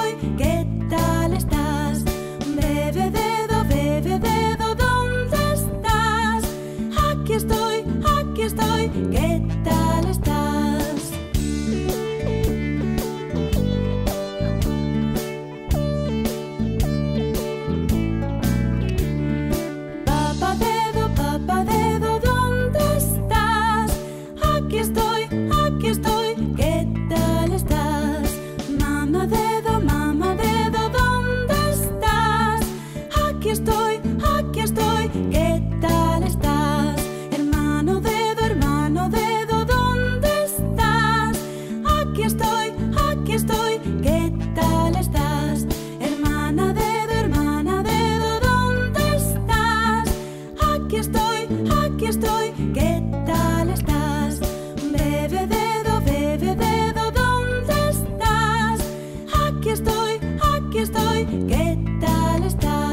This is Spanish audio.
estoy, ¿qué tal estás? Bebe dedo, ¿dónde estás? Aquí estoy, ¿qué tal estás? Papá dedo, ¿dónde estás? Aquí estoy, ¿qué tal estás? Mamá dedo, ¿dónde estás? Aquí estoy, ¿qué tal estás? Hermano dedo, ¿dónde estás? Aquí estoy, ¿qué tal estás? Hermana dedo, ¿dónde estás? Aquí estoy, ¿qué tal estás? Bebe dedo, ¿dónde estás? Aquí estoy, ¿qué tal estás?